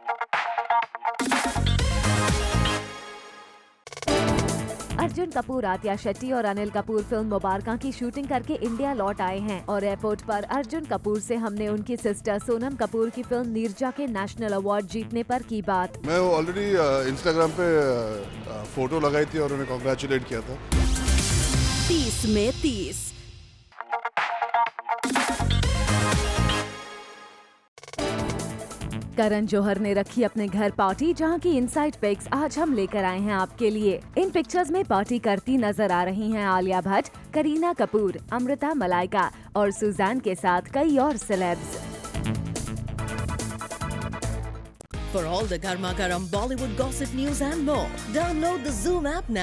अर्जुन कपूर, आतिया शेट्टी और अनिल कपूर फिल्म मुबारका की शूटिंग करके इंडिया लौट आए हैं और एयरपोर्ट पर अर्जुन कपूर से हमने उनकी सिस्टर सोनम कपूर की फिल्म नीरजा के नेशनल अवार्ड जीतने पर की बात। मैं ऑलरेडी इंस्टाग्राम पे फोटो लगाई थी और उन्हें कांग्रेचुलेट किया था। 30 में 30। करण जौहर ने रखी अपने घर पार्टी, जहां की इनसाइड पिक्स आज हम लेकर आए हैं आपके लिए। इन पिक्चर्स में पार्टी करती नजर आ रही हैं आलिया भट्ट, करीना कपूर, अमृता मलाइका और सुजैन के साथ कई और celebs. For all the Garma Garam Bollywood gossip news and more, download the Zoom app now.